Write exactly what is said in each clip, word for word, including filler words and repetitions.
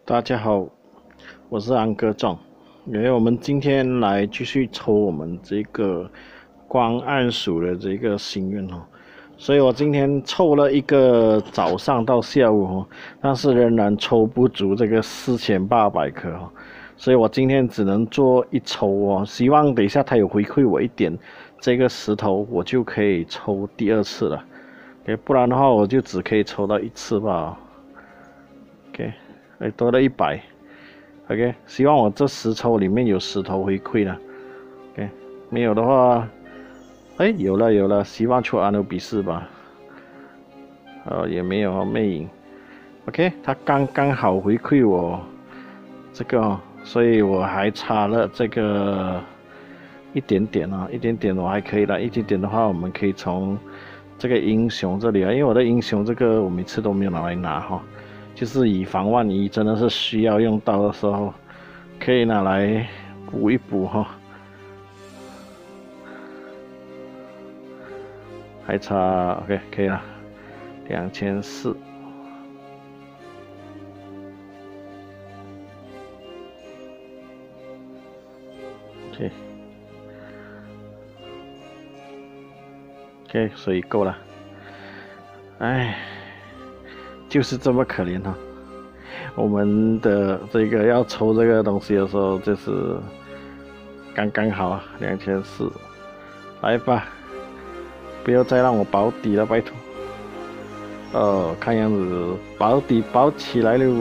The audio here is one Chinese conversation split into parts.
大家好，我是安哥仲。因为我们今天来继续抽我们这个光暗数的这个心愿哦，所以我今天抽了一个早上到下午哦，但是仍然抽不足这个四千八百颗哦，所以我今天只能做一抽哦，希望等一下他有回馈我一点这个石头，我就可以抽第二次了。OK， 不然的话我就只可以抽到一次吧。OK。哎，多了一百 ，OK， 希望我这十抽里面有十头回馈了 ，OK， 没有的话，哎，有了有了，希望出阿努比斯吧，呃，也没有魅影 ，OK， 他刚刚好回馈我这个，所以我还差了这个一点点啊，一点点我还可以了，一点点的话，我们可以从这个英雄这里啊，因为我的英雄这个我每次都没有拿来拿哈。就是以防万一，真的是需要用到的时候，可以拿来补一补哈。还差 OK 可以了，两千四。OK OK， 所以够了。哎。就是这么可怜哈、哦，我们的这个要抽这个东西的时候，就是刚刚好两千四，来吧，不要再让我保底了，拜托。哦，看样子保底保起来了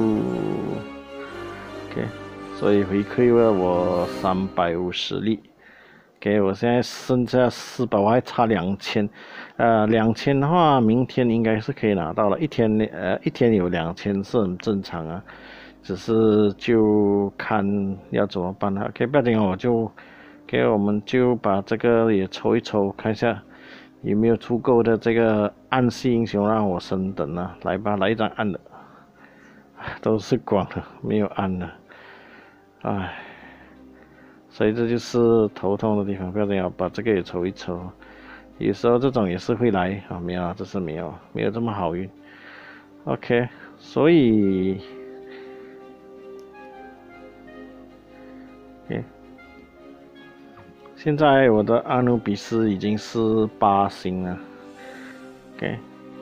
，OK， 所以回馈了我三百五十粒。OK， 我现在剩下四百，我还差两千，呃，两千的话，明天应该是可以拿到了。一天呃，一天有两千是很正常啊，只是就看要怎么办了。OK， 不要紧，我就给我们就把这个也抽一抽，看一下有没有足够的这个暗系英雄让我升等啊。来吧，来一张暗的，都是光的，没有暗的，唉。所以这就是头痛的地方，不要这样，把这个也抽一抽。有时候这种也是会来啊，没有，这是没有，没有这么好运。OK， 所以 ，OK， 现在我的阿努比斯已经是八星了 ，OK，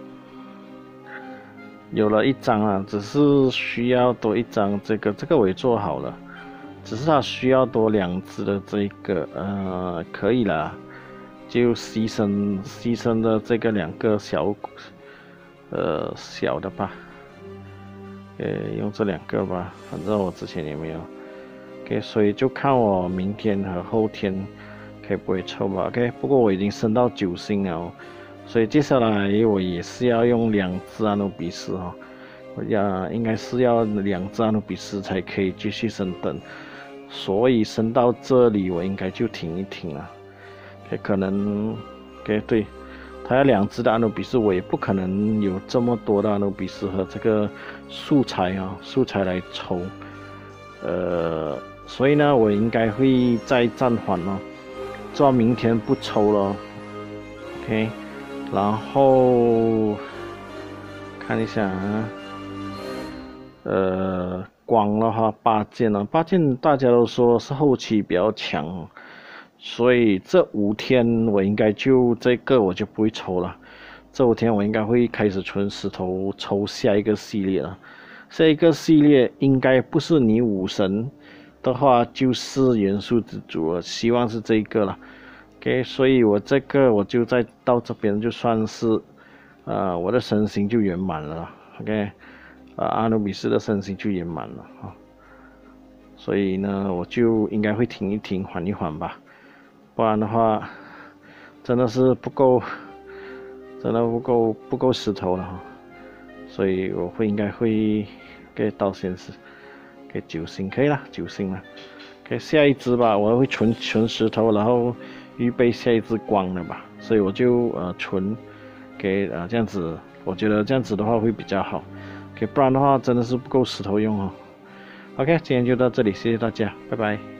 有了一张了，只是需要多一张，这个这个我也做好了。只是它需要多两只的这个，呃，可以了，就牺牲牺牲的这个两个小，呃，小的吧，呃，用这两个吧，反正我之前也没有 ，OK， 所以就看我明天和后天可以不会抽吧 ，OK， 不过我已经升到九星了，所以接下来我也是要用两只阿努比斯哈，我要应该是要两只阿努比斯才可以继续升等。所以升到这里，我应该就停一停了。可能，对对，他要两只的阿努比斯，我也不可能有这么多的阿努比斯和这个素材啊，素材来抽。呃，所以呢，我应该会再暂缓了，做到明天不抽了。OK， 然后看一下啊，呃。光的话，八件呢，八件大家都说是后期比较强，所以这五天我应该就这个我就不会抽了，这五天我应该会开始存石头抽下一个系列了，下一个系列应该不是你武神的话就是元素之主了，希望是这个了 ，OK， 所以我这个我就在到这边就算是，呃，我的身形就圆满了 ，OK。啊，阿努比斯的身形就圆满了啊，所以呢，我就应该会停一停，缓一缓吧，不然的话，真的是不够，真的不够不够石头了哈，所以我会应该会给到现实，给九星可以了，九星了，给下一只吧，我会存存石头，然后预备下一只光的吧，所以我就呃存给呃这样子，我觉得这样子的话会比较好。不然的话真的是不够石头用哦。OK， 今天就到这里，谢谢大家，拜拜。